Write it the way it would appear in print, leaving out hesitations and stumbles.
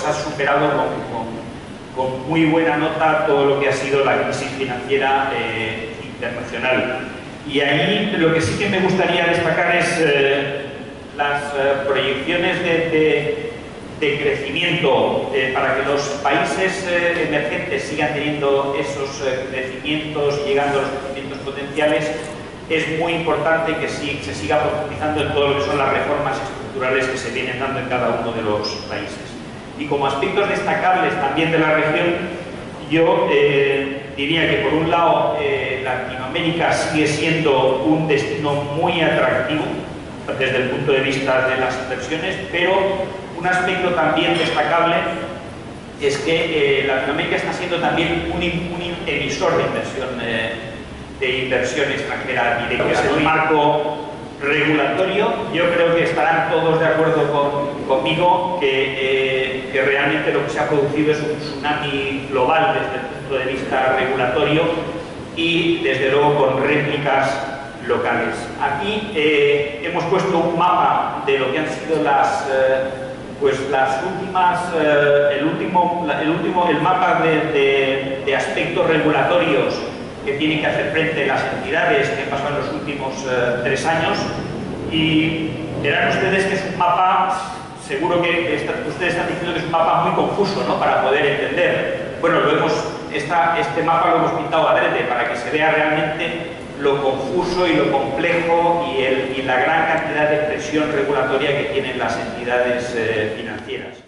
ha superado con muy buena nota todo lo que ha sido la crisis financiera internacional. Y ahí lo que sí que me gustaría destacar es las proyecciones de crecimiento para que los países emergentes sigan teniendo esos crecimientos, llegando a los crecimientos potenciales. Es muy importante que se siga profundizando en todo lo que son las reformas estructurales que se vienen dando en cada uno de los países. Y como aspectos destacables también de la región, yo diría que por un lado Latinoamérica sigue siendo un destino muy atractivo desde el punto de vista de las inversiones, pero un aspecto también destacable es que Latinoamérica está siendo también un emisor de inversión extranjera directa. En un marco regulatorio, yo creo que estarán todos de acuerdo conmigo que realmente lo que se ha producido es un tsunami global desde el punto de vista regulatorio y desde luego con réplicas locales. Aquí hemos puesto un mapa de lo que han sido el mapa de aspectos regulatorios que tienen que hacer frente las entidades que han pasado en los últimos 3 años, y verán ustedes que es un mapa, seguro que ustedes están diciendo que es un mapa muy confuso, ¿no?, para poder entender. Bueno, este mapa lo hemos pintado adrede para que se vea realmente lo confuso y lo complejo y la gran cantidad de presión regulatoria que tienen las entidades financieras.